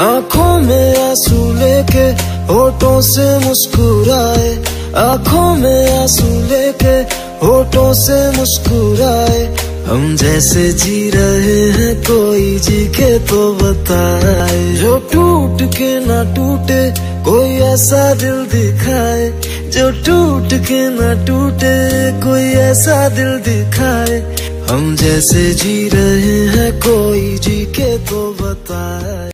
आंखों में आंसू लेके होठों से मुस्कुराए, आंखों में आंसू लेके होठों से मुस्कुराए। हम जैसे जी रहे हैं कोई जी के तो बताए, जो टूट के ना टूटे कोई ऐसा दिल दिखाए, जो टूट के ना टूटे कोई ऐसा दिल दिखाए। हम जैसे जी रहे हैं कोई जी के तो बताए।